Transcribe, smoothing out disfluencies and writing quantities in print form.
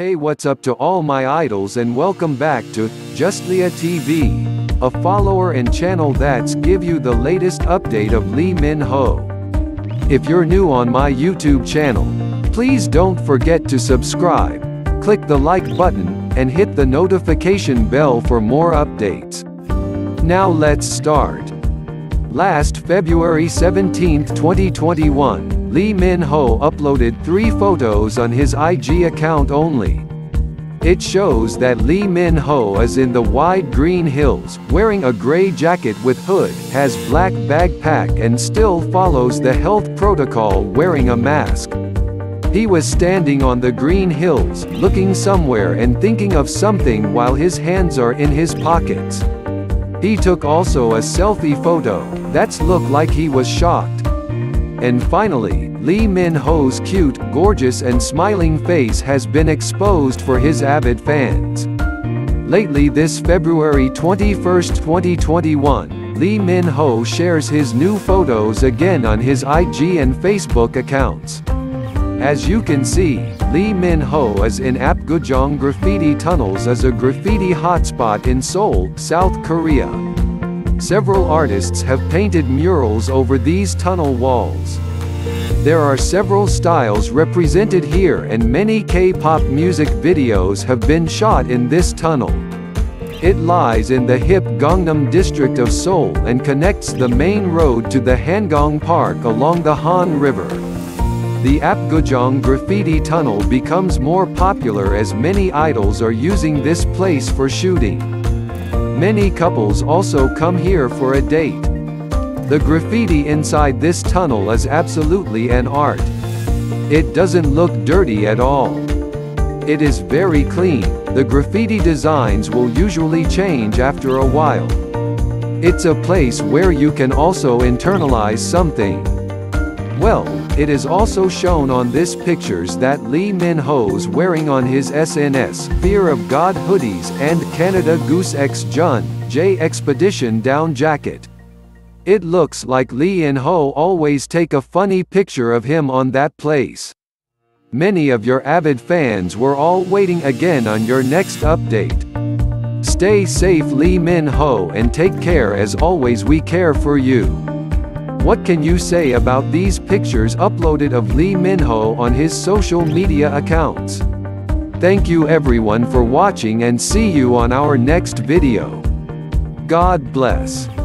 Hey, what's up to all my idols, and welcome back to Just Leah TV, a follower and channel that's give you the latest update of Lee Min-ho. If you're new on my YouTube channel, please don't forget to subscribe, click the like button, and hit the notification bell for more updates. Now let's start. Last February 17, 2021, Lee Min-ho uploaded 3 photos on his IG account only. It shows that Lee Min-ho is in the wide green hills, wearing a gray jacket with hood, has black backpack and still follows the health protocol wearing a mask. He was standing on the green hills, looking somewhere and thinking of something while his hands are in his pockets. He took also a selfie photo, that's looked like he was shocked. And finally, Lee Min-ho's cute, gorgeous and smiling face has been exposed for his avid fans. Lately, this February 21, 2021, Lee Min-ho shares his new photos again on his IG and Facebook accounts. As you can see, Lee Min-ho is in Apgujeong Graffiti Tunnels, as a graffiti hotspot in Seoul, South Korea. Several artists have painted murals over these tunnel walls. There are several styles represented here, and many K-pop music videos have been shot in this tunnel. It lies in the hip Gangnam district of Seoul and connects the main road to the Hanggang Park along the Han River. The Apgujeong Graffiti Tunnel becomes more popular as many idols are using this place for shooting. Many couples also come here for a date. The graffiti inside this tunnel is absolutely an art. It doesn't look dirty at all. It is very clean. The graffiti designs will usually change after a while. It's a place where you can also internalize something. Well, it is also shown on this pictures that Lee Min-ho's wearing on his SNS Fear of God hoodies and Canada Goose X Jun J Expedition down jacket. It looks like Lee and Ho always take a funny picture of him on that place. Many of your avid fans were all waiting again on your next update. Stay safe, Lee Min-ho, and take care. As always, we care for you. What can you say about these pictures uploaded of Lee Min-ho on his social media accounts? Thank you everyone for watching, and see you on our next video. God bless.